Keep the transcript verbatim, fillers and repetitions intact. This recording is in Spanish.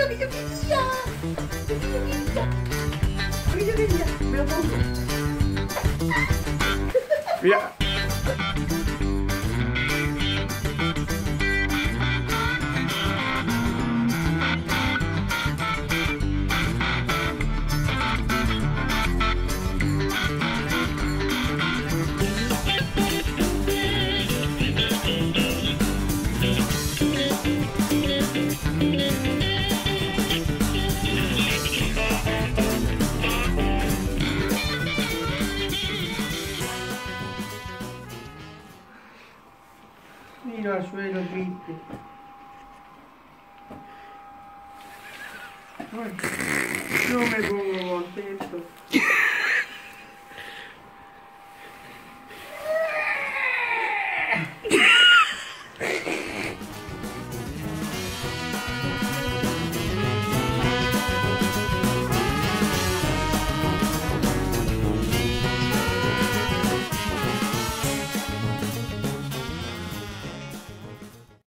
lo que yo quería. Lo que yo quería. Lo que yo quería. Me lo pongo. Mira. Mira al suelo triste. Ay, no me pongo contento.